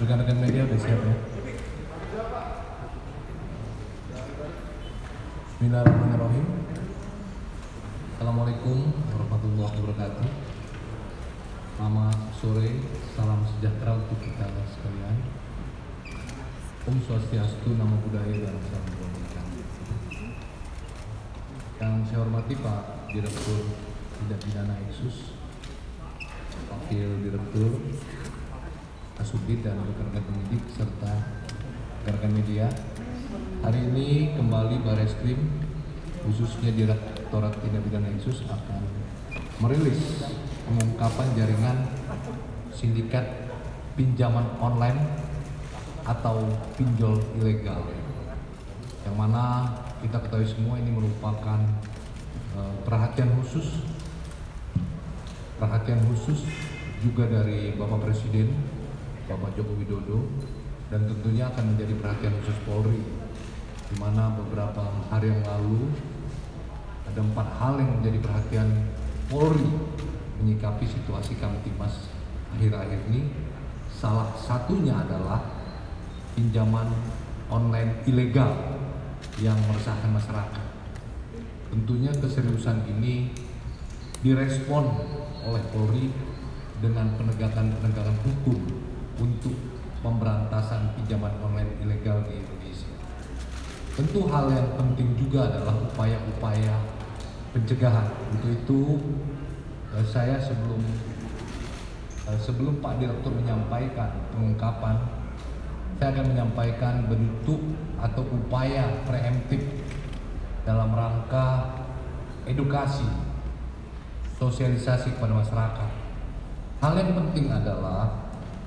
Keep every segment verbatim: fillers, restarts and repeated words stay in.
Rekan-rekan media udah siap ya? Bismillahirrahmanirrahim. Assalamualaikum warahmatullahi wabarakatuh. Selamat sore, salam sejahtera untuk kita sekalian. Om Swastiastu, Namo Buddhaya, dan salam kebajikan. Yang saya hormati Pak Direktur Tindak Pidana Eksus, Wakil Direktur Asubdit, dan rekan-rekan penyidik serta rekan-rekan media. Hari ini kembali Bareskrim, khususnya Direktorat Tindak Pidana Eksus, akan merilis pengungkapan jaringan sindikat pinjaman online atau pinjol ilegal, yang mana kita ketahui semua ini merupakan uh, perhatian khusus perhatian khusus juga dari Bapak Presiden, Bapak Joko Widodo, dan tentunya akan menjadi perhatian khusus Polri, di mana beberapa hari yang lalu ada empat hal yang menjadi perhatian Polri menyikapi situasi Kamtibmas akhir-akhir ini. Salah satunya adalah pinjaman online ilegal yang meresahkan masyarakat. Tentunya keseriusan ini direspon oleh Polri dengan penegakan-penegakan hukum untuk pemberantasan pinjaman online ilegal di Indonesia. Tentu hal yang penting juga adalah upaya-upaya pencegahan. Untuk itu saya sebelum sebelum Pak Direktur menyampaikan pengungkapan, saya akan menyampaikan bentuk atau upaya preemptif dalam rangka edukasi, sosialisasi kepada masyarakat. Hal yang penting adalah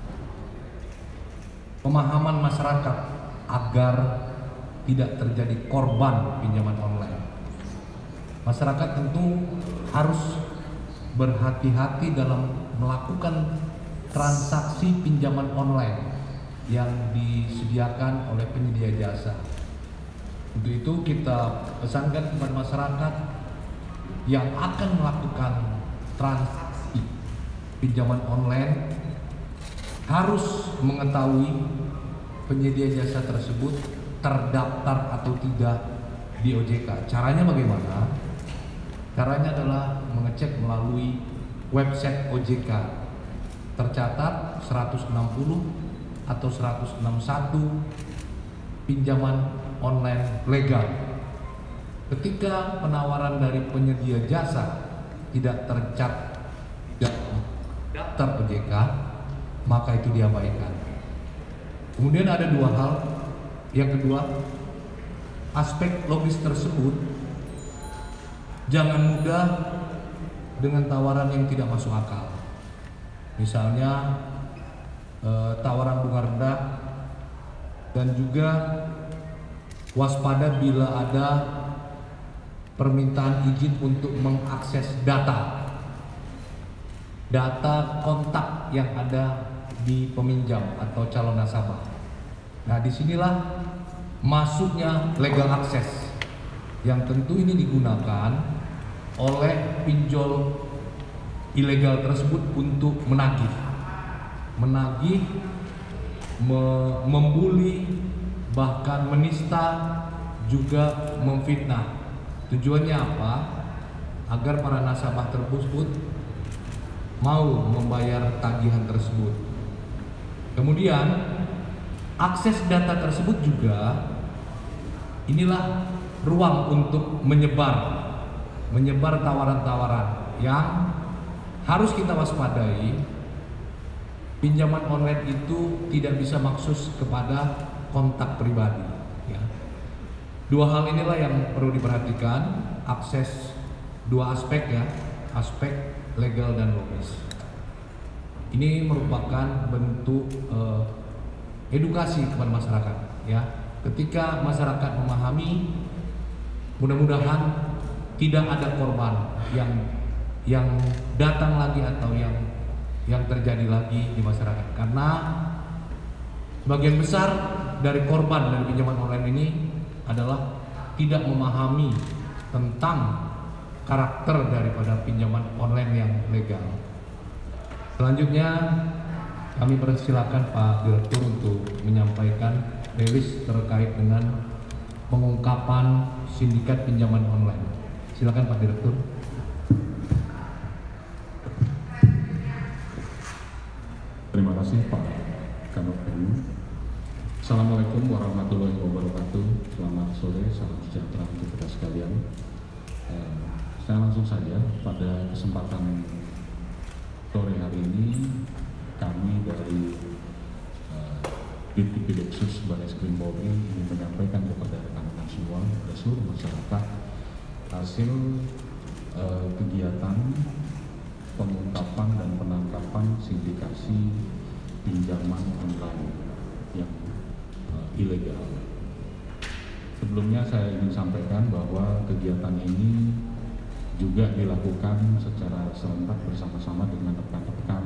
pemahaman masyarakat agar tidak terjadi korban pinjaman online. Masyarakat tentu harus berhati-hati dalam melakukan transaksi pinjaman online yang disediakan oleh penyedia jasa. Untuk itu kita pesankan kepada masyarakat yang akan melakukan transaksi pinjaman online harus mengetahui penyedia jasa tersebut terdaftar atau tidak di O J K. Caranya bagaimana? Caranya adalah mengecek melalui website O J K, tercatat seratus enam puluh atau seratus enam puluh satu pinjaman online legal. Ketika penawaran dari penyedia jasa tidak tercatat daftar O J K, maka itu diabaikan. Kemudian ada dua hal. Yang kedua, aspek logis tersebut jangan mudah dengan tawaran yang tidak masuk akal. Misalnya eh, tawaran bunga rendah, dan juga waspada bila ada permintaan izin untuk mengakses data data kontak yang ada di peminjam atau calon nasabah. Nah, disinilah masuknya legal access, yang tentu ini digunakan oleh pinjol ilegal tersebut untuk menagih, menagih, me membuli, bahkan menista, juga memfitnah. Tujuannya apa? Agar para nasabah tersebut mau membayar tagihan tersebut. Kemudian akses data tersebut juga inilah ruang untuk menyebar menyebar tawaran-tawaran yang harus kita waspadai. Pinjaman online itu tidak bisa maksus kepada kontak pribadi, ya. Dua hal inilah yang perlu diperhatikan, akses dua aspek, ya, aspek legal dan logis. Ini merupakan bentuk uh, edukasi kepada masyarakat, ya. Ketika masyarakat memahami, mudah-mudahan tidak ada korban yang yang datang lagi atau yang yang terjadi lagi di masyarakat, karena sebagian besar dari korban dari pinjaman online ini adalah tidak memahami tentang karakter daripada pinjaman online yang legal. Selanjutnya, Kami persilakan Pak Direktur untuk menyampaikan rilis terkait dengan pengungkapan sindikat pinjaman online. Silakan Pak Direktur. Terima kasih Pak Kanor Penu. Assalamualaikum warahmatullahi wabarakatuh. Selamat sore, salam sejahtera untuk kita sekalian. Eh, saya langsung saja pada kesempatan sore hari ini kami dari uh, Ditipideksus Bareskrim Polri ingin menyampaikan kepada rekan-rekan semua, kepada seluruh masyarakat hasil uh, kegiatan pengungkapan dan penangkapan sindikasi pinjaman online yang uh, ilegal. Sebelumnya saya ingin sampaikan bahwa kegiatan ini juga dilakukan secara serentak bersama-sama dengan rekan-rekan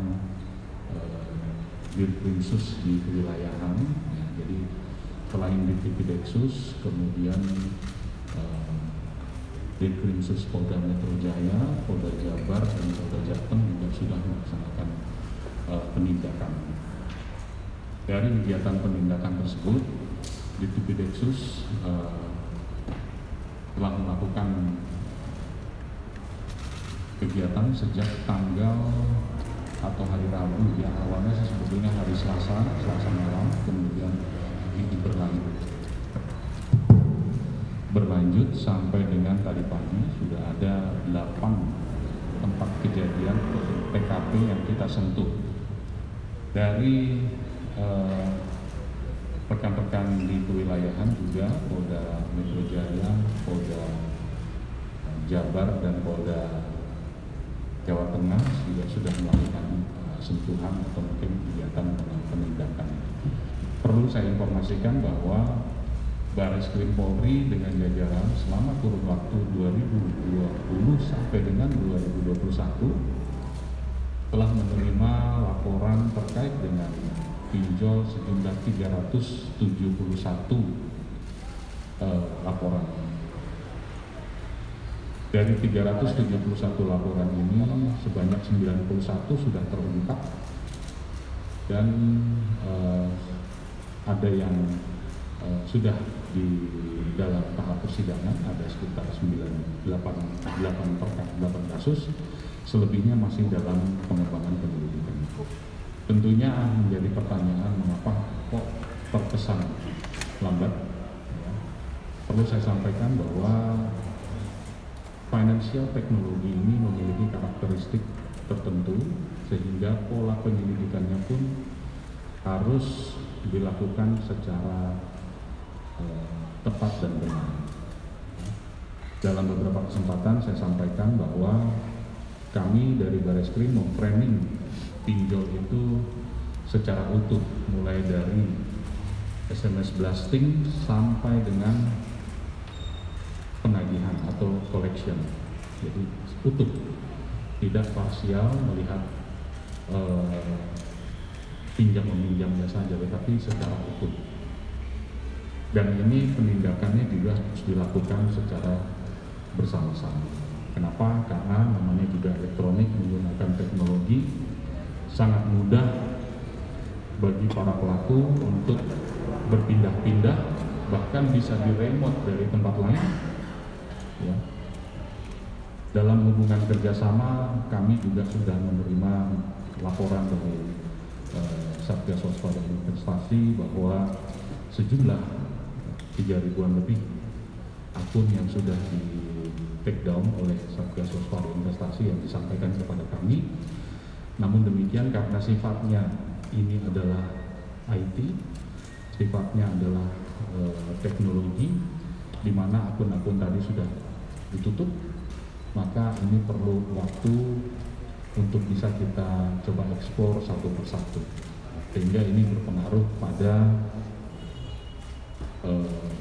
Dirkrimsus di kewilayahan, ya, jadi selain Ditipideksus, kemudian uh, Dirkrimsus Polda Metro Jaya, Polda Jabar, dan Polda Jateng juga sudah melaksanakan uh, penindakan. Dari kegiatan penindakan tersebut, Ditipideksus uh, telah melakukan kegiatan sejak tanggal atau hari Rabu, yang awalnya sebetulnya hari Selasa, Selasa malam, kemudian ini berlanjut berlanjut sampai dengan tadi pagi sudah ada delapan tempat kejadian T K P yang kita sentuh. Dari eh, rekan-rekan di kewilayahan juga Polda Metro Jaya, Polda Jabar, dan Polda Jawa Tengah juga sudah melakukan uh, sentuhan atau mungkin kegiatan penindakan. Perlu saya informasikan bahwa Bareskrim Polri dengan jajaran selama kurun waktu dua ribu dua puluh sampai dengan dua ribu dua puluh satu telah menerima laporan terkait dengan pinjol sejumlah tiga ratus tujuh puluh satu uh, laporan. Dari tiga ratus tujuh puluh satu laporan ini, sebanyak sembilan puluh satu sudah terungkap dan uh, ada yang uh, sudah di dalam tahap persidangan, ada sekitar sembilan, delapan, delapan, delapan kasus, selebihnya masih dalam pengembangan penyelidikan. Tentunya menjadi pertanyaan mengapa kok terkesan lambat. Ya. Perlu saya sampaikan bahwa financial teknologi ini memiliki karakteristik tertentu sehingga pola penyelidikannya pun harus dilakukan secara eh, tepat dan benar. Dalam beberapa kesempatan saya sampaikan bahwa kami dari Bareskrim memframing pinjol itu secara utuh, mulai dari S M S blasting sampai dengan penagihan atau collection, jadi utuh, tidak parsial melihat uh, pinjam meminjamnya saja, tetapi secara utuh. Dan ini penindakannya juga harus dilakukan secara bersama-sama. Kenapa? Karena namanya juga elektronik, menggunakan teknologi, sangat mudah bagi para pelaku untuk berpindah-pindah, bahkan bisa di-remote dari tempat lain. Ya. Dalam hubungan kerjasama, kami juga sudah menerima laporan dari eh, Satgas Waspada Investasi bahwa sejumlah tiga ribuan lebih akun yang sudah di take down oleh Satgas Waspada Investasi yang disampaikan kepada kami. Namun demikian, karena sifatnya ini adalah I T, sifatnya adalah eh, teknologi, di mana akun-akun tadi sudah ditutup, maka ini perlu waktu untuk bisa kita coba eksplor satu persatu, sehingga ini berpengaruh pada eh,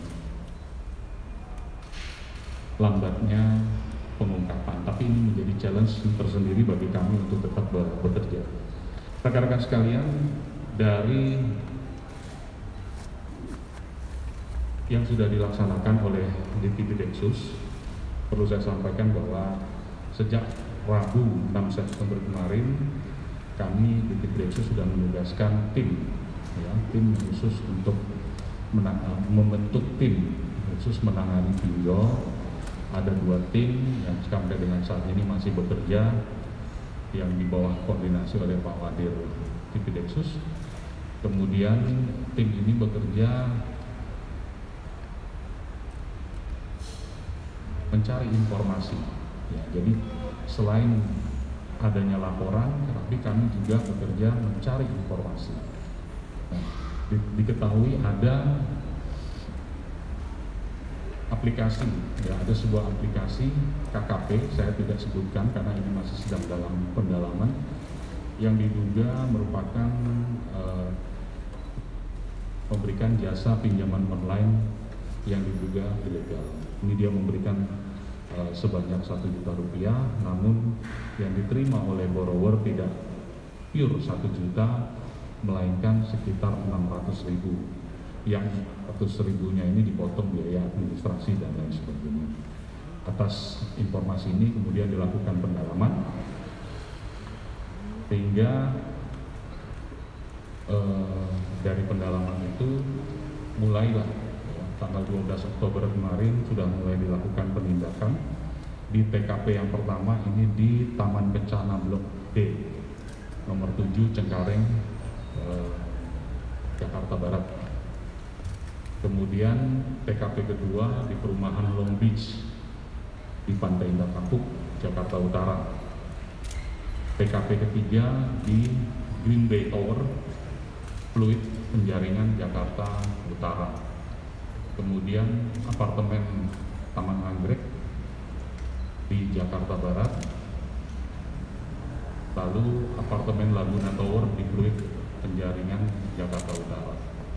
lambatnya pengungkapan. Tapi ini menjadi challenge tersendiri bagi kami untuk tetap bekerja. Rekan-rekan sekalian, dari yang sudah dilaksanakan oleh Ditipideksus, perlu saya sampaikan bahwa sejak Rabu enam September kemarin kami di Tipideksus sudah menugaskan tim, ya, tim khusus untuk menang, membentuk tim khusus menangani pinjol. Ada dua tim yang sampai dengan saat ini masih bekerja, yang di bawah koordinasi oleh Pak Wadir Tipideksus. Kemudian tim ini bekerja mencari informasi. Ya, jadi selain adanya laporan, tapi kami juga bekerja mencari informasi. Nah, di, diketahui ada aplikasi, ya, ada sebuah aplikasi K K P, saya tidak sebutkan karena ini masih sedang dalam pendalaman, yang diduga merupakan uh, memberikan jasa pinjaman online yang diduga ilegal. Ini dia memberikan uh, sebanyak satu juta rupiah, namun yang diterima oleh borrower tidak pure satu juta, melainkan sekitar enam ratus ribu. Yang seratus ribunya ini dipotong biaya administrasi dan lain sebagainya. Atas informasi ini kemudian dilakukan pendalaman, sehingga eh, dari pendalaman itu mulailah ya, tanggal dua belas Oktober kemarin sudah mulai dilakukan penindakan di T K P yang pertama, ini di Taman Kencana Blok D nomor tujuh Cengkareng, eh, Jakarta Barat. Kemudian T K P kedua di perumahan Long Beach di Pantai Indah Kapuk, Jakarta Utara. T K P ketiga di Green Bay Tower, Fluid Penjaringan, Jakarta Utara. Kemudian apartemen Taman Anggrek di Jakarta Barat. Lalu apartemen Laguna Tower di Fluid Penjaringan, Jakarta Utara.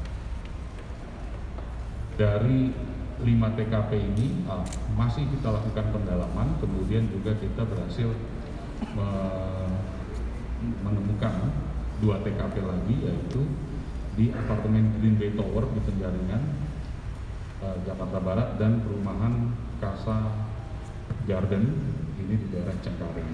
Dari lima T K P ini ah, masih kita lakukan pendalaman, kemudian juga kita berhasil me menemukan dua T K P lagi, yaitu di apartemen Green Bay Tower di Penjaringan, eh, Jakarta Barat, dan perumahan Casa Garden ini di daerah Cengkareng.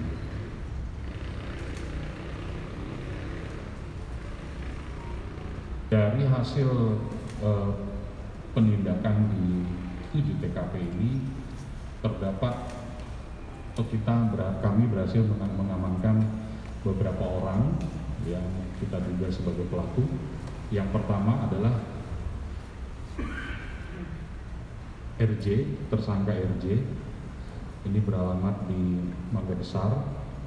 Dari hasil eh, penindakan di tujuh T K P ini terdapat, atau kita ber, kami berhasil mengamankan beberapa orang yang kita duga sebagai pelaku. Yang pertama adalah R J, tersangka R J. Ini beralamat di Mangga Besar.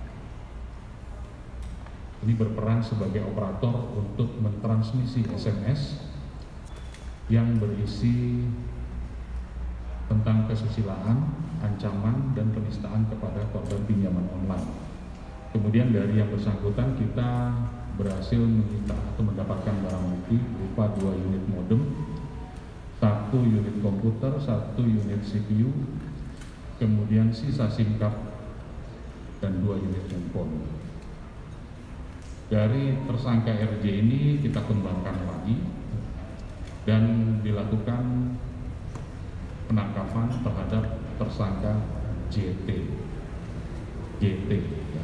Ini berperan sebagai operator untuk mentransmisi S M S yang berisi tentang kesusilaan, ancaman, dan penistaan kepada korban pinjaman online. Kemudian dari yang bersangkutan kita berhasil menyita atau mendapatkan barang bukti berupa dua unit modem, satu unit komputer, satu unit C P U, kemudian sisa SIM card, dan dua unit handphone. Dari tersangka R J ini kita kembangkan lagi dan dilakukan penangkapan terhadap tersangka J T, J T,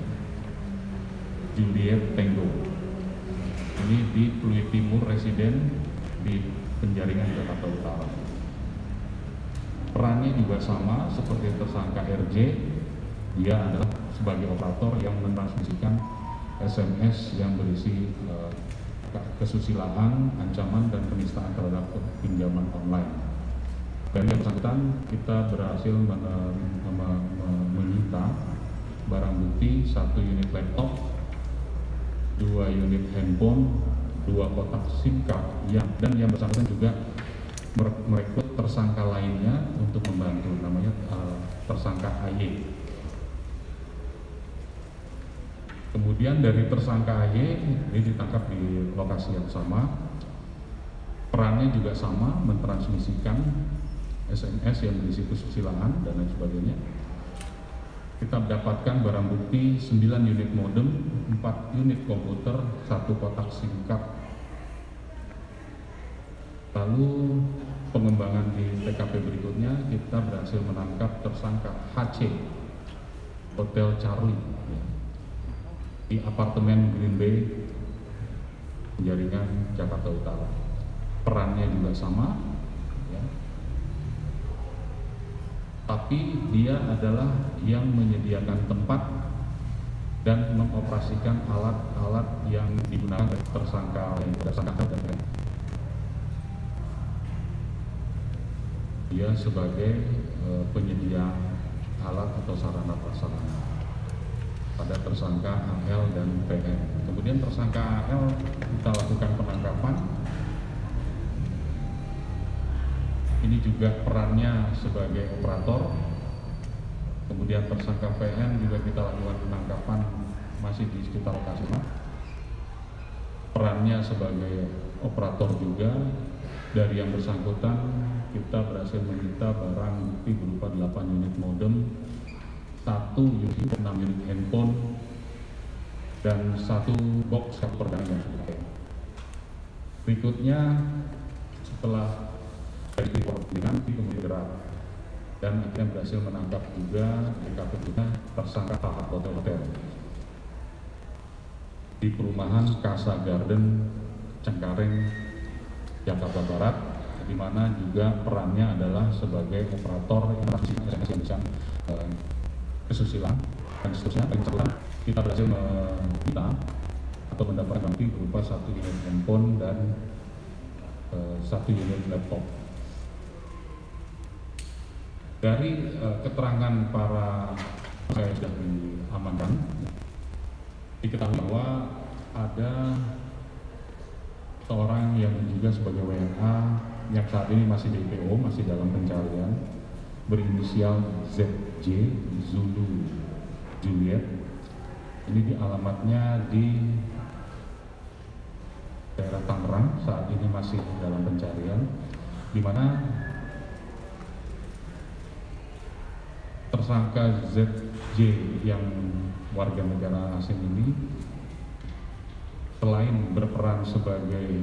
Juliet Tango. Ini di Fluid Timur, residen di Penjaringan, Jakarta Utara. Perannya juga sama seperti tersangka R J, dia adalah sebagai operator yang mentransmisikan S M S yang berisi uh, kesusilaan, ancaman, dan penistaan terhadap pinjaman online. Dari yang bersangkutan kita berhasil menyita barang bukti satu unit laptop, dua unit handphone, dua kotak SIM card, ya, dan yang bersangkutan juga merekrut tersangka lainnya untuk membantu, namanya uh, tersangka A Y. Kemudian dari tersangka A Y ini ditangkap di lokasi yang sama. Perannya juga sama, mentransmisikan S M S yang berisi kesusilaan dan lain sebagainya. Kita mendapatkan barang bukti sembilan unit modem, empat unit komputer, satu kotak SIM card. Lalu pengembangan di T K P berikutnya kita berhasil menangkap tersangka H C, Hotel Charlie. di apartemen Green Bay, Penjaringan, Jakarta Utara. Perannya juga sama, ya. Tapi dia adalah yang menyediakan tempat dan mengoperasikan alat-alat yang digunakan oleh tersangka yang tersangka dan dia sebagai e, penyedia alat atau sarana prasarana pada tersangka A L dan P N. Kemudian tersangka A L kita lakukan penangkapan. Ini juga perannya sebagai operator. Kemudian tersangka P N juga kita lakukan penangkapan masih di sekitar lokasi. Perannya sebagai operator juga. Dari yang bersangkutan kita berhasil menyita barang bukti berupa delapan unit modem, satu unit enam unit handphone, dan satu box satu perdagangan. Berikutnya setelah dari dengan kemudian gerak dan akhirnya berhasil menangkap juga D K P kita tersangka Tahap Hotel Hotel di perumahan Casa Garden Cengkareng, Jakarta Barat, di mana juga perannya adalah sebagai operator yang bisa uh, kesusilaan dan seterusnya. Kita berhasil menyita atau mendapatkan bukti berupa satu unit handphone dan uh, satu unit laptop. Dari uh, keterangan para saya sudah diamankan, diketahui bahwa ada seorang yang juga sebagai W N A yang saat ini masih D P O, masih dalam pencarian, berinisial Z J Zulu Juliet. Ini di alamatnya di daerah Tangerang, saat ini masih dalam pencarian, di mana tersangka Z J yang warga negara asing ini selain berperan sebagai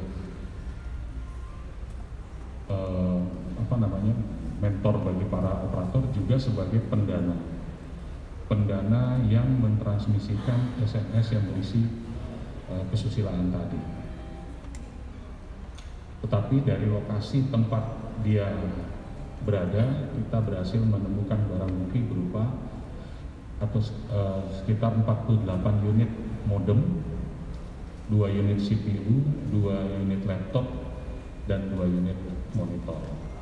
uh, apa namanya mentor bagi para operator, juga sebagai pendana pendana yang mentransmisikan S M S yang berisi uh, kesusilaan tadi. Tetapi dari lokasi tempat dia berada, kita berhasil menemukan barang bukti berupa atau uh, sekitar empat puluh delapan unit modem, dua unit C P U, dua unit laptop, dan dua unit monitor.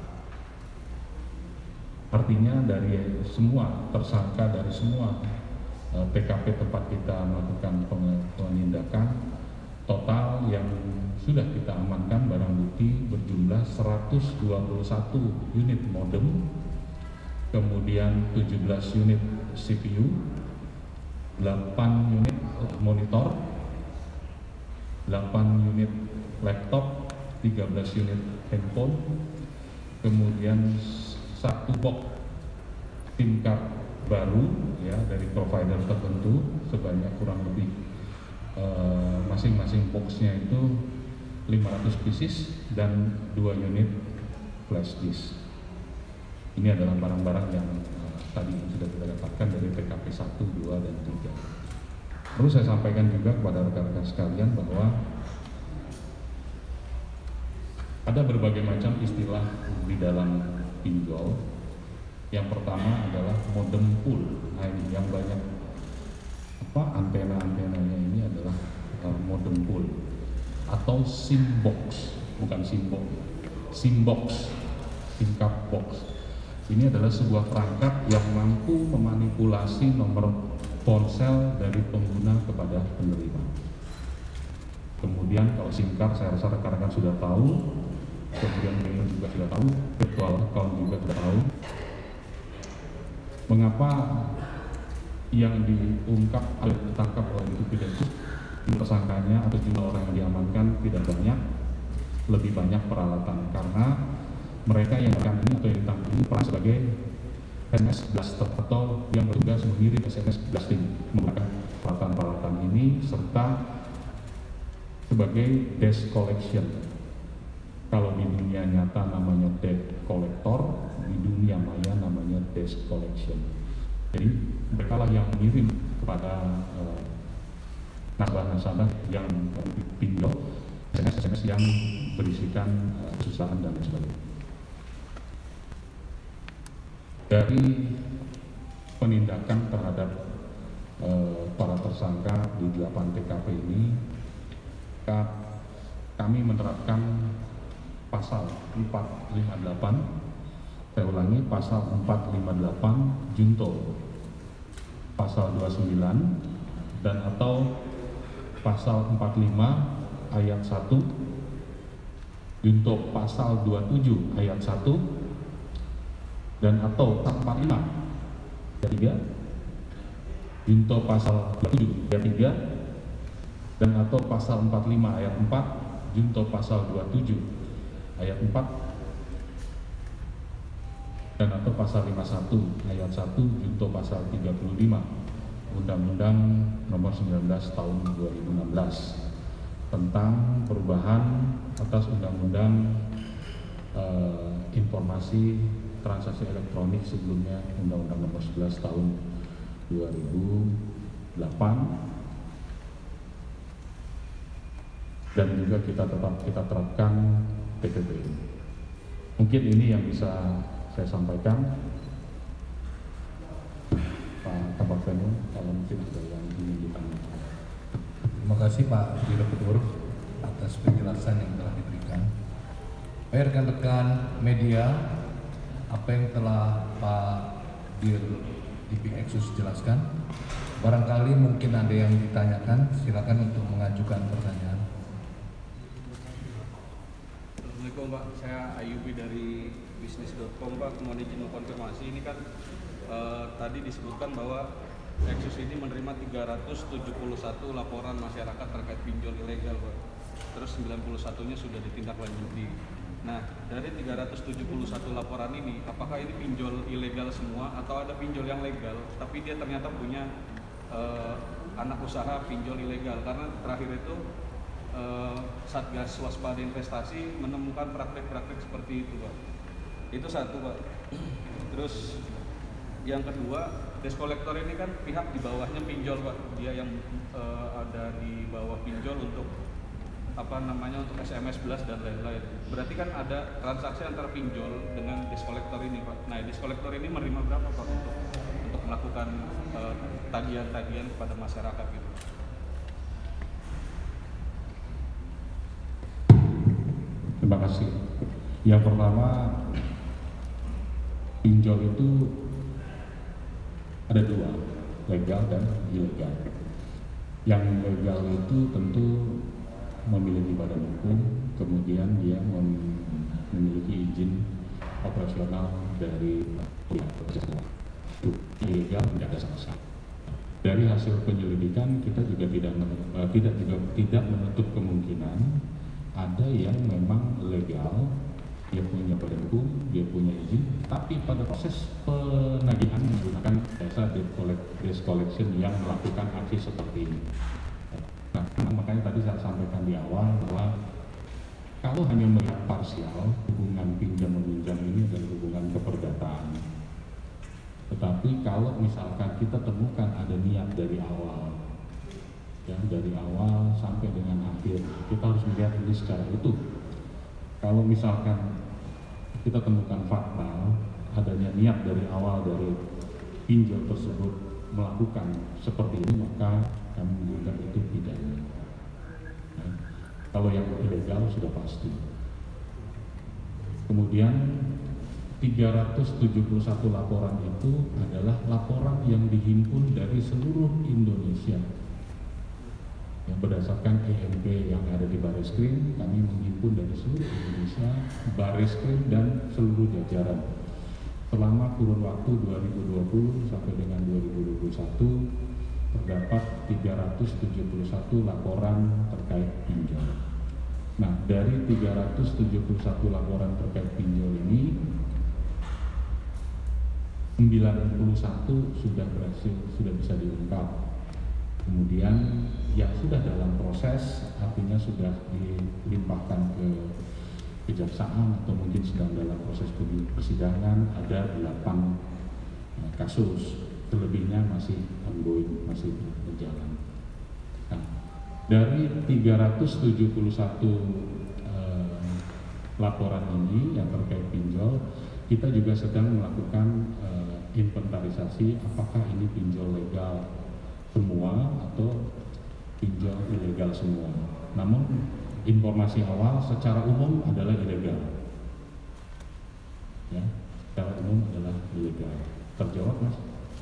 Artinya dari semua tersangka, dari semua uh, T K P tempat kita melakukan penindakan, total yang sudah kita amankan barang bukti berjumlah seratus dua puluh satu unit modem, kemudian tujuh belas unit C P U, delapan unit monitor, delapan unit laptop, tiga belas unit handphone, kemudian satu box SIM card baru ya dari provider tertentu sebanyak kurang lebih uh, masing-masing boxnya itu lima ratus pieces dan dua unit flash disk. Ini adalah barang-barang yang uh, tadi sudah kita dapatkan dari T K P satu, dua, dan tiga. Perlu saya sampaikan juga kepada rekan-rekan sekalian bahwa ada berbagai macam istilah di dalam pinjol. Yang pertama adalah modem pool. Nah, ini yang banyak apa antena-antenanya ini adalah uh, modem pool atau SIM box, bukan SIM box, SIM box, SIM card box. Ini adalah sebuah perangkat yang mampu memanipulasi nomor ponsel dari pengguna kepada penerima. Kemudian kalau SIM card saya rasa rekan-rekan sudah tahu, kemudian payment juga sudah tahu, virtual account juga sudah tahu. Mengapa yang diungkap atau ditangkap oleh itu tidak tersangkanya atau jumlah orang yang diamankan tidak banyak, lebih banyak peralatan, karena mereka yang akan ini atau yang ditangkap ini peran sebagai S M S blaster atau yang bertugas mengirim S M S blasting menggunakan peralatan-peralatan ini, serta sebagai debt collection. Kalau di dunia nyata namanya debt collector, di dunia maya namanya debt collection. Jadi mereka lah yang mengirim kepada uh, nasabah-nasabah yang pinjol S M S-S M S yang berisikan uh, kesusahan dan lain sebagainya. Dari penindakan terhadap uh, para tersangka di delapan T K P ini, kami menerapkan pasal empat lima delapan, saya ulangi, pasal empat lima delapan junto, pasal dua puluh sembilan dan atau pasal empat puluh lima ayat satu junto pasal dua puluh tujuh ayat satu dan atau empat puluh lima ayat tiga junto pasal dua puluh tujuh ayat tiga dan atau pasal empat puluh lima ayat empat junto pasal dua puluh tujuh ayat empat dan atau pasal lima puluh satu ayat satu junto pasal tiga puluh lima Undang-Undang Nomor sembilan belas Tahun dua ribu enam belas tentang perubahan atas Undang-Undang uh, Informasi Transaksi Elektronik, sebelumnya Undang-Undang Nomor sebelas Tahun dua ribu delapan, dan juga kita tetap kita terapkan P P P ini. Mungkin ini yang bisa saya sampaikan, Pak Kabak Penum, kalau mungkin ada yang ingin ditanyakan. Terima kasih Pak Direktur atas penjelasan yang telah diberikan. Baik rekan-rekan media, apa yang telah Pak Dir D P Exus jelaskan, barangkali mungkin ada yang ditanyakan, silakan untuk mengajukan pertanyaan. Assalamualaikum Pak, saya Ayubi dari bisnis dot com Pak. Mohon izin konfirmasi, ini kan eh, tadi disebutkan bahwa Exus ini menerima tiga ratus tujuh puluh satu laporan masyarakat terkait pinjol ilegal Pak. Terus sembilan puluh satunya sudah ditindaklanjuti. Nah, dari tiga ratus tujuh puluh satu laporan ini, apakah ini pinjol ilegal semua atau ada pinjol yang legal tapi dia ternyata punya eh, anak usaha pinjol ilegal? Karena terakhir itu eh, Satgas Waspada Investasi menemukan praktek-praktek seperti itu Pak. Itu satu Pak. Terus yang kedua, desk collector ini kan pihak di bawahnya pinjol Pak, dia yang uh, ada di bawah pinjol untuk apa namanya untuk S M S blast dan lain-lain. Berarti kan ada transaksi antara pinjol dengan desk collector ini Pak. Nah, desk collector ini menerima berapa Pak untuk untuk melakukan uh, tagihan-tagihan kepada masyarakat gitu? Terima kasih. Yang pertama, pinjol itu ada dua, legal dan ilegal. Yang legal itu tentu memiliki badan hukum, kemudian dia memiliki izin operasional dari pihak berwajib. Ilegal tidak ada sama sekali. Dari hasil penyelidikan kita juga tidak uh, tidak juga tidak menutup kemungkinan ada yang memang legal, dia punya badan hukum, dia punya izin, tapi pada proses penagihan menggunakan jasa desk collection yang melakukan aksi seperti ini. Nah, makanya tadi saya sampaikan di awal bahwa kalau hanya melihat parsial, hubungan pinjam meminjam ini adalah hubungan keperdataan. Tetapi kalau misalkan kita temukan ada niat dari awal, ya dari awal sampai dengan akhir, kita harus melihat ini secara utuh. Kalau misalkan kita temukan fakta adanya niat dari awal dari pinjol tersebut melakukan seperti ini, maka kami menggunakan itu pidana. Nah, kalau yang ilegal sudah pasti. Kemudian tiga ratus tujuh puluh satu laporan itu adalah laporan yang dihimpun dari seluruh Indonesia. Yang berdasarkan E M P yang ada di Bareskrim, kami menghimpun dari seluruh Indonesia, Bareskrim dan seluruh jajaran. Selama kurun waktu dua ribu dua puluh sampai dengan dua ribu dua puluh satu terdapat tiga ratus tujuh puluh satu laporan terkait pinjol. Nah, dari tiga ratus tujuh puluh satu laporan terkait pinjol ini, sembilan puluh satu sudah berhasil, sudah bisa diungkap. Kemudian yang sudah dalam proses, artinya sudah dilimpahkan ke kejaksaan atau mungkin sedang dalam proses persidangan, ada delapan kasus, selebihnya masih ongoing, masih berjalan. Nah, Dari tiga ratus tujuh puluh satu eh, laporan ini yang terkait pinjol, kita juga sedang melakukan eh, inventarisasi apakah ini pinjol legal semua atau pinjol ilegal semua. Namun informasi awal secara umum adalah ilegal. Ya, secara umum adalah ilegal. Terjawab, Mas?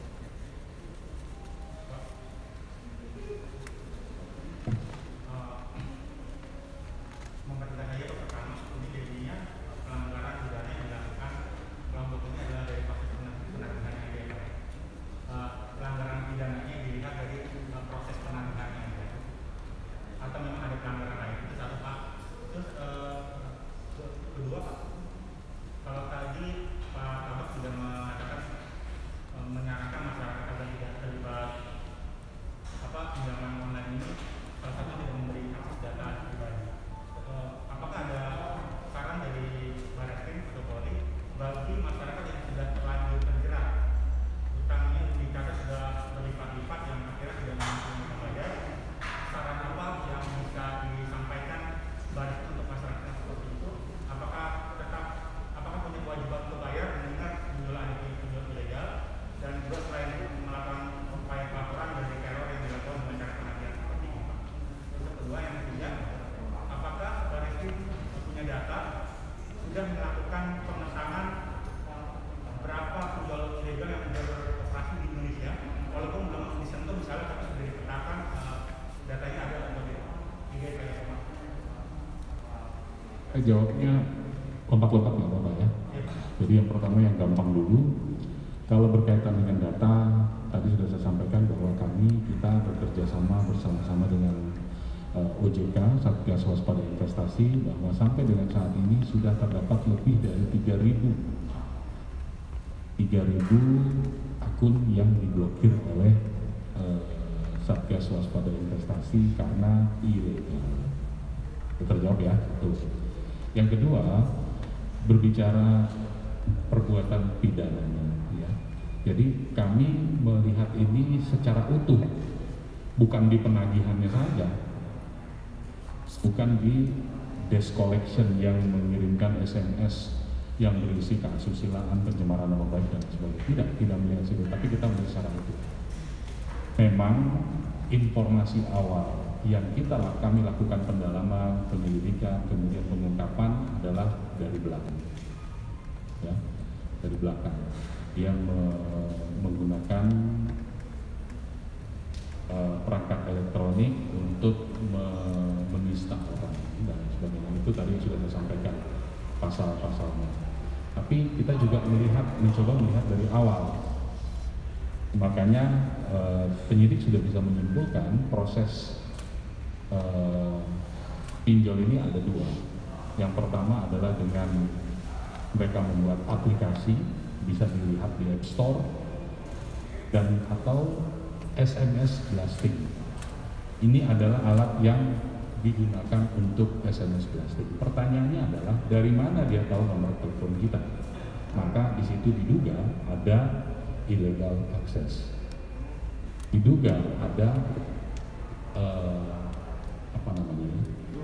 sudah melakukan pemetaan berapa pinjol ilegal yang beroperasi di Indonesia, walaupun belum disentuh misalnya, tapi sudah dipetakan uh, datanya ada atau tidak? Eh, jawabnya lompat-lompat nggak apa-apa ya. Jadi yang pertama yang gampang dulu, kalau berkaitan dengan data, tadi sudah saya sampaikan bahwa kami kita bekerja sama bersama-sama dengan uh, O J K, Satgas Waspada Investasi, bahwa sampai dengan saat ini sudah terdapat lebih dari tiga ribu akun yang diblokir oleh uh, Satgas Waspada Investasi karena ilegal. Terjawab ya. Terus. Yang kedua, berbicara perbuatan pidananya, ya. Jadi kami melihat ini secara utuh, bukan di penagihannya saja, bukan di desk collection yang mengirimkan S M S yang berisi keasusilaan, pencemaran nama baik dan sebagainya. Tidak, tidak melihat situ, tapi kita melihat secara utuh. Memang informasi awal yang kita kami lakukan pendalaman, penyelidikan, kemudian pengungkapan adalah dari belakang, ya, dari belakang yang me menggunakan uh, perangkat elektronik untuk me menista orang dan sebagainya. Itu tadi sudah saya sampaikan pasal-pasalnya. Tapi kita juga melihat, mencoba melihat dari awal. Makanya uh, penyidik sudah bisa menyimpulkan proses Uh, pinjol ini ada dua. Yang pertama adalah dengan mereka membuat aplikasi, bisa dilihat di App Store, dan atau S M S blasting. Ini adalah alat yang digunakan untuk S M S blasting. Pertanyaannya adalah dari mana dia tahu nomor telepon kita? Maka di situ diduga ada illegal access. Diduga ada uh, apa namanya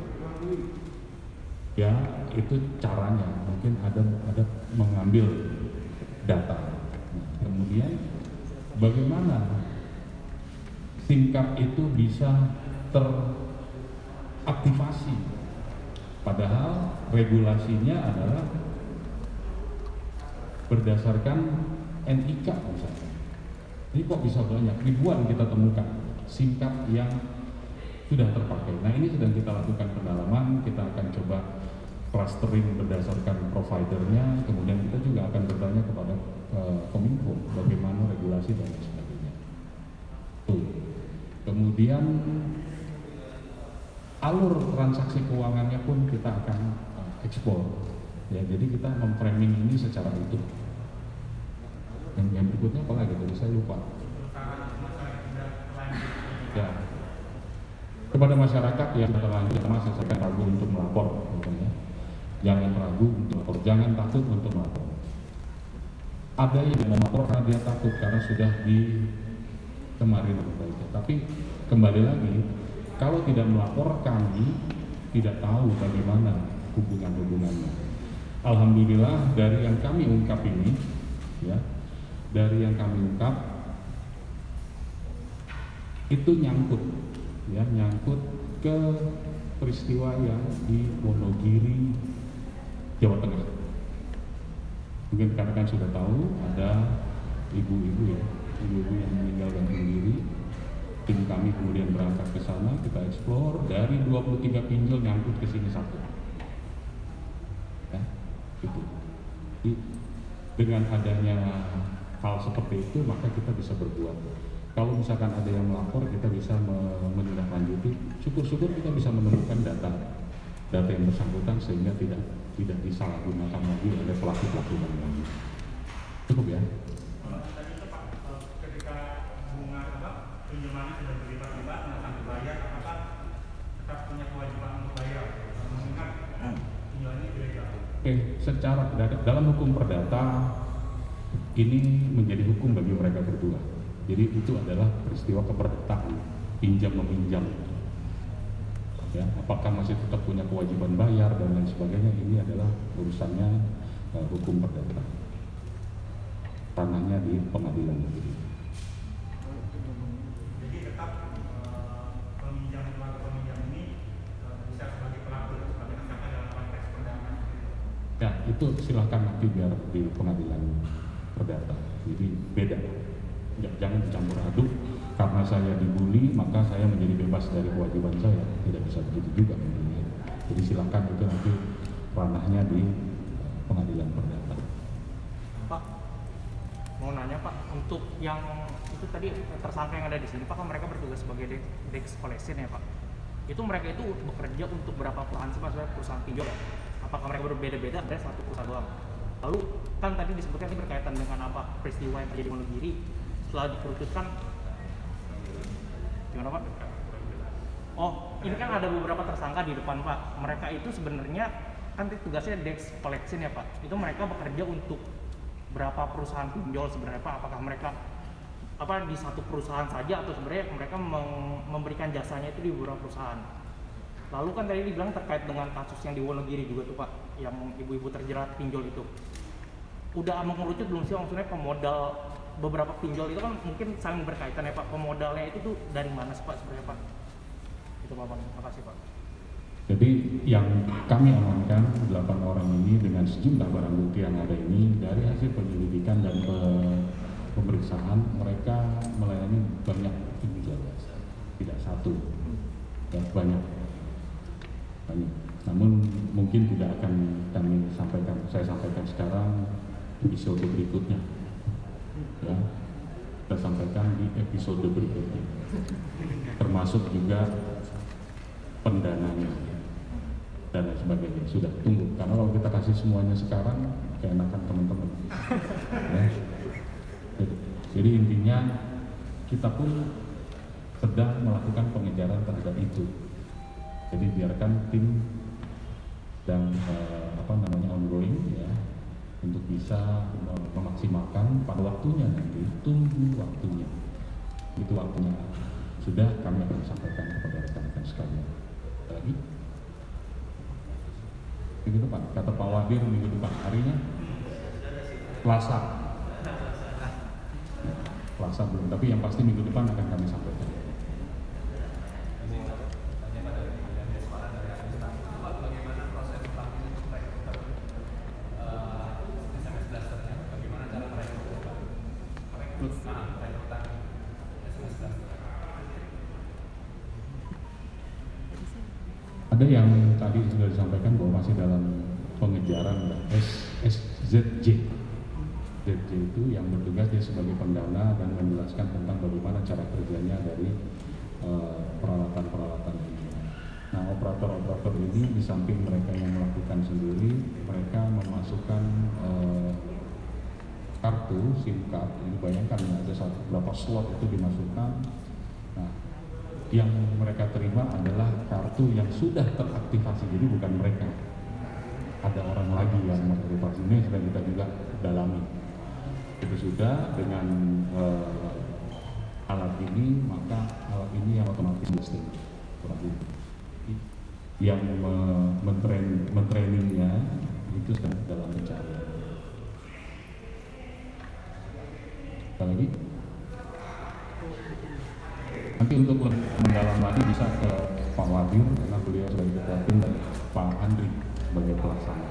ya, itu caranya mungkin ada ada mengambil data. Nah, kemudian bagaimana SIM card itu bisa teraktivasi, padahal regulasinya adalah berdasarkan N I K misalnya. Ini kok bisa banyak, ribuan kita temukan SIM card yang sudah terpakai. Nah, ini sedang kita lakukan pendalaman, kita akan coba clustering berdasarkan providernya, kemudian kita juga akan bertanya kepada uh, Kominfo bagaimana regulasi dan lain sebagainya. Tuh. Kemudian alur transaksi keuangannya pun kita akan uh, eksplor. Ya, jadi kita memframing ini secara utuh. Yang, yang berikutnya apa lagi? Tadi saya lupa. Ya. Kepada masyarakat yang terlanjur masih saya ragu untuk melapor, gitu ya. Jangan ragu untuk melapor, jangan takut untuk melapor. Ada yang mau melapor karena dia takut karena sudah di kemarin baiknya. Tapi kembali lagi, Kalau tidak melapor, kami tidak tahu bagaimana hubungan-hubungannya. Alhamdulillah dari yang kami ungkap ini, ya, dari yang kami ungkap itu nyangkut, ya, nyangkut ke peristiwa yang di Wonogiri, Jawa Tengah. Mungkin rekan-rekan sudah tahu ada ibu-ibu, ya, ibu-ibu yang meninggal dan bunuh diri. Tim kami kemudian berangkat ke sana, kita eksplor, dari dua puluh tiga pinjol nyangkut ke sini satu. Ya, gitu. Jadi, dengan adanya hal seperti itu, maka kita bisa berbuat. Kalau misalkan ada yang melapor, kita bisa menindaklanjuti. Syukur-syukur kita bisa menemukan data data yang bersangkutan sehingga tidak tidak disalahgunakan lagi oleh pelaku-pelaku lainnya. Cukup ya. Pinjamannya sudah berlipat-lipat, nggak sampai bayar, apakah tetap punya kewajiban untuk bayar? Mengingat pinjamannya ilegal. Oke, secara dalam hukum perdata ini menjadi hukum bagi mereka berdua. Jadi itu adalah peristiwa keperdataan, pinjam meminjam. Ya, apakah masih tetap punya kewajiban bayar dan lain sebagainya, ini adalah urusannya uh, hukum perdata. Ranahnya di pengadilan negeri. Ya, itu silahkan nanti biar di pengadilan perdata. Jadi beda, ya, jangan dicampur aduk. Karena saya dibully, maka saya menjadi bebas dari kewajiban saya. Tidak bisa begitu juga. Jadi silahkan itu nanti ranahnya di pengadilan perdata. Pak, mau nanya Pak, untuk yang itu tadi tersangka yang ada di sini, Pak, kan mereka bertugas sebagai desk collection ya Pak. Itu mereka itu bekerja untuk berapa perusahaan sih Pak, sebenarnya perusahaan pinjol? Apakah mereka berbeda-beda dari satu perusahaan doang? Lalu kan tadi disebutkan ini berkaitan dengan apa peristiwa yang terjadi di Wonogiri, setelah dikerucutkan gimana Pak? Oh, ini kan ada beberapa tersangka di depan Pak. Mereka itu sebenarnya kan tugasnya desk collection ya Pak. Itu mereka bekerja untuk berapa perusahaan pinjol sebenarnya Pak? Apakah mereka apa di satu perusahaan saja atau sebenarnya mereka memberikan jasanya itu di beberapa perusahaan? Lalu kan tadi dibilang terkait dengan kasus yang di Wonogiri juga tuh Pak, yang ibu-ibu terjerat pinjol itu. Udah mengerucut belum sih, maksudnya pemodal beberapa pinjol itu kan mungkin saling berkaitan ya Pak. Pemodalnya itu tuh dari mana sih Pak sebenarnya Pak? Itu Pak, terima kasih Pak. Jadi yang kami amankan delapan orang ini dengan sejumlah barang bukti yang ada ini dari hasil penyelidikan dan pe pemeriksaan, mereka melayani banyak pinjol, tidak satu, dan banyak. banyak. Namun mungkin tidak akan kami sampaikan, saya sampaikan sekarang episode berikutnya. Ya, kita sampaikan di episode berikutnya. Termasuk juga pendananya dan lain sebagainya. Sudah tunggu, karena kalau kita kasih semuanya sekarang, keenakan teman-teman. Ya. Jadi intinya kita pun sedang melakukan pengejaran terhadap itu. Jadi biarkan tim dan uh, apa namanya ongoing ya untuk bisa memaksimalkan pada waktunya nanti. Tunggu waktunya, itu waktunya sudah kami akan sampaikan kepada rekan-rekan sekalian. Lagi minggu depan, kata Pak Wadir minggu depan, harinya Selasa. Selasa belum, tapi yang pasti minggu depan akan kami sampaikan. Ada yang tadi sudah disampaikan bahwa masih dalam pengejaran S Z J. Z J itu yang bertugas dia sebagai pendana dan menjelaskan tentang bagaimana cara kerjanya dari peralatan-peralatan uh, ini. Nah, operator-operator ini di samping mereka yang melakukan sendiri, mereka memasukkan uh, kartu SIM card. Ini bayangkan ya, ada satu berapa slot itu dimasukkan. Nah, yang mereka terima adalah kartu yang sudah teraktivasi, jadi bukan mereka. Ada orang lagi yang mengaktifasi, ini sedang kita juga dalami. Itu sudah dengan uh, alat ini, maka alat ini yang otomatis listing. kurang lebih. Yang me- mentrain, mentrainingnya itu sedang dalam pencarian. Apa lagi? Nanti untuk lebih mendalam lagi bisa ke Pak Wadir karena beliau sebagai ketua tim dan Pak Andri sebagai pelaksana.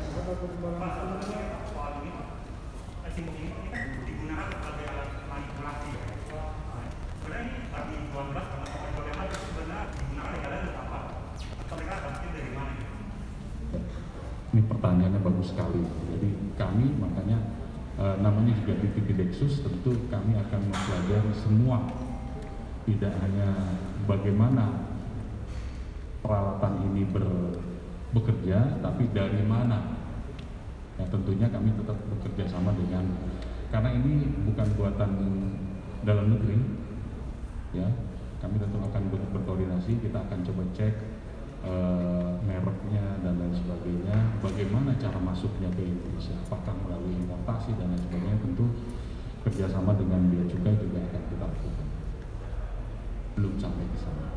Digunakan sebagai alat manipulasi. Sebenarnya ini bagi dua belas karena bagaimana sebenarnya digunakan negara untuk apa? Atau mereka dapetin dari mana? Ini pertanyaannya bagus sekali. Jadi kami makanya eh, namanya juga T T P Dexus, tentu kami akan mempelajari semua, tidak hanya bagaimana peralatan ini ber, bekerja, tapi dari mana. Ya, tentunya kami tetap bekerja sama dengan, karena ini bukan buatan dalam negeri, ya kami tentu akan ber- berkoordinasi, kita akan coba cek eh, mereknya dan lain sebagainya, bagaimana cara masuknya ke Indonesia, apakah melalui importasi dan lain sebagainya, tentu kerjasama dengan Bea Cukai juga akan kita lakukan. Belum sampai ke sana.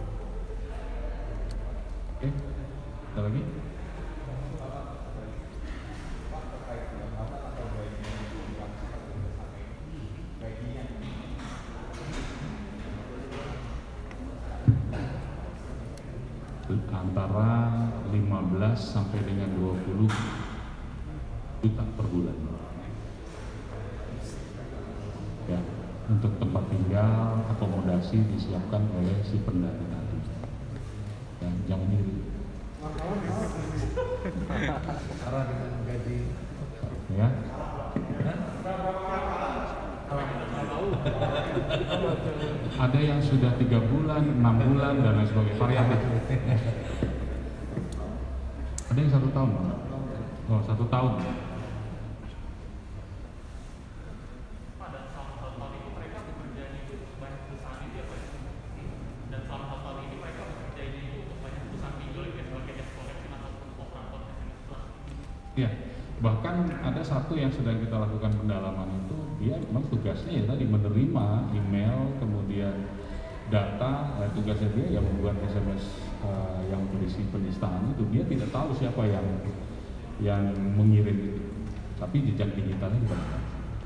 Oke, ada lagi? Antara lima belas sampai dengan dua puluh juta per bulan. Ya, untuk tempat tinggal, akomodasi disiapkan oleh si pendaki tadi. Ya, jangan iri. Cara dengan gaji. Ya. Ada yang sudah tiga bulan, enam bulan dan lain sebagainya, variatif. Ada yang satu tahun, oh satu tahun. Ya, bahkan ada satu yang sedang kita lakukan pendalaman itu, dia memang tugasnya ya tadi menerima email, kemudian data, eh, tugasnya dia yang membuat S M S eh, yang berisi penistaan itu, dia tidak tahu siapa yang yang mengirim itu, tapi jejak digitalnya diberikan.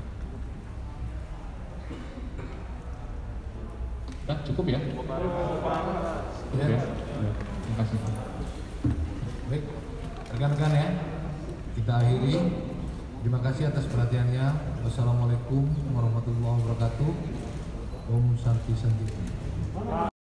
Nah, cukup ya? Cukup ya? Ya, terima kasih. Baik, rekan-rekan ya, kita akhiri. Terima kasih atas perhatiannya. Wassalamualaikum warahmatullahi wabarakatuh. Om Santi Santi.